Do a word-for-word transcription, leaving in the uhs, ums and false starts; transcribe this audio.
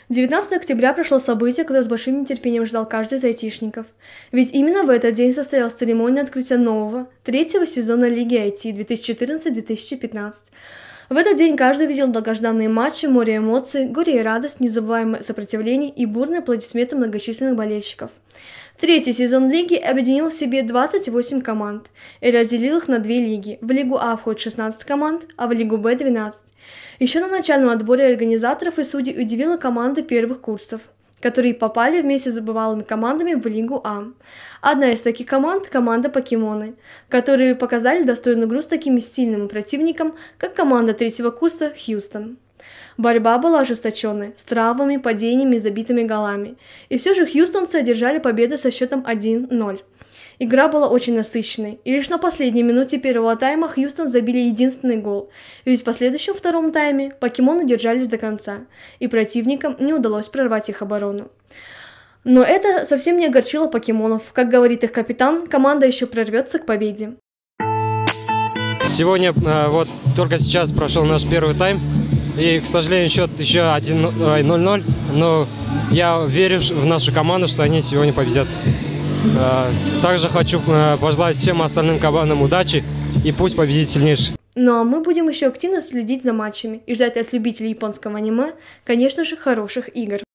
девятнадцатого октября прошло событие, которое с большим нетерпением ждал каждый из айтишников. Ведь именно в этот день состоялась церемония открытия нового, третьего сезона Лиги ай ти две тысячи четырнадцать — две тысячи пятнадцать. В этот день каждый видел долгожданные матчи, море эмоций, горе и радость, незабываемое сопротивление и бурные аплодисменты многочисленных болельщиков. Третий сезон лиги объединил в себе двадцать восемь команд и разделил их на две лиги. В Лигу А входит шестнадцать команд, а в Лигу Б – двенадцать. Еще на начальном отборе организаторов и судей удивила команды первых курсов, которые попали вместе с забывалыми командами в Лигу А. Одна из таких команд – команда «Покемоны», которые показали достойную игру с такими сильными противником, как команда третьего курса «Хьюстон». Борьба была ожесточенной, с травмами, падениями и забитыми голами. И все же хьюстонцы одержали победу со счетом один ноль. Игра была очень насыщенной, и лишь на последней минуте первого тайма Хьюстон забили единственный гол. Ведь в последующем втором тайме покемоны держались до конца, и противникам не удалось прорвать их оборону. Но это совсем не огорчило покемонов. Как говорит их капитан, команда еще прорвется к победе. Сегодня, вот только сейчас прошел наш первый тайм. И, к сожалению, счет еще ноль ноль, но я верю в нашу команду, что они сегодня победят. Также хочу пожелать всем остальным командам удачи и пусть победит сильнейший. Ну а мы будем еще активно следить за матчами и ждать от любителей японского аниме, конечно же, хороших игр.